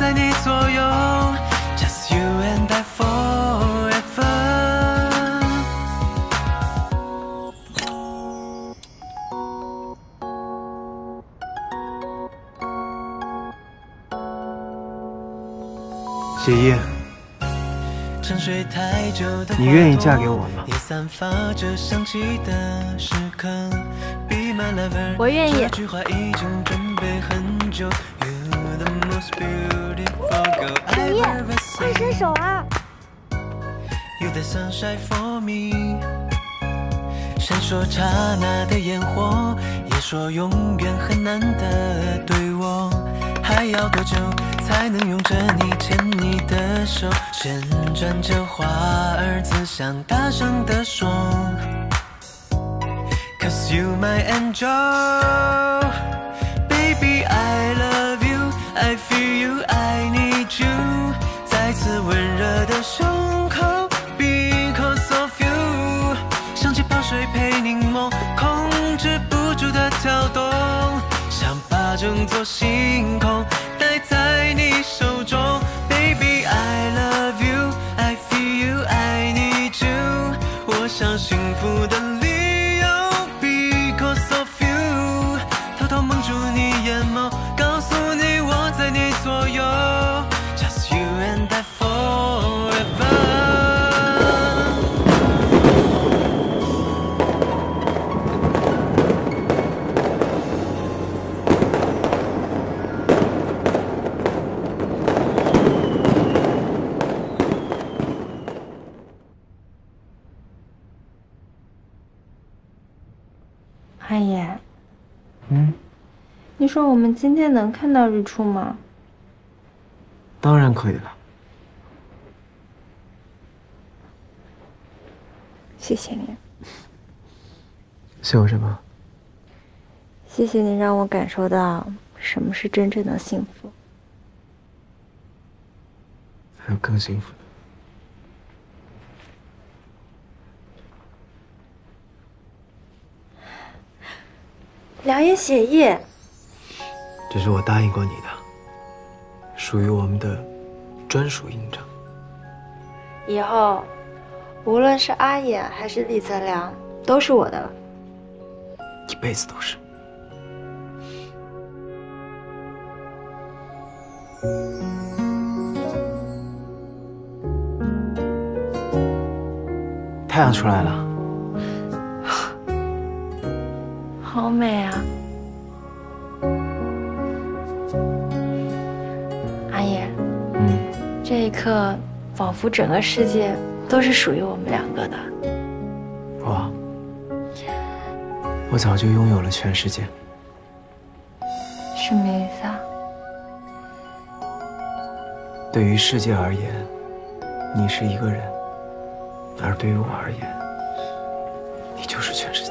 在你左右 ，Just you and I forever。 雪夜，你愿意嫁给我吗？ 我愿意。 雪夜，快伸手啊！ 闪烁刹那的烟火，也说永远很难得。对我还要多久才能拥着你，牵你的手，旋转着花儿自想，大声地说 Cause you my angel Baby I love you I feel you I need you 再次温热的胸口 Because of you 想起泡水配柠檬，控制不住的跳动，想把整座星空带在你手中 Baby I love you I feel you I need you 我想幸福的理由 Because of you 偷偷蒙住你眼眸，告诉你我在你左右 Just you and I forever。 阿爷，你说我们今天能看到日出吗？ 当然可以了。 谢谢你， 谢我什么？ 谢谢你让我感受到什么是真正的幸福。 还有更幸福的。 良言血液， 这是我答应过你的，属于我们的专属印章。 以后无论是阿野还是李泽良，都是我的了， 一辈子都是。太阳出来了， 好美啊！阿野，这一刻仿佛整个世界都是属于我们两个的。 我早就拥有了全世界。 什么意思啊？ 对于世界而言，你是一个人；而对于我而言，你就是全世界。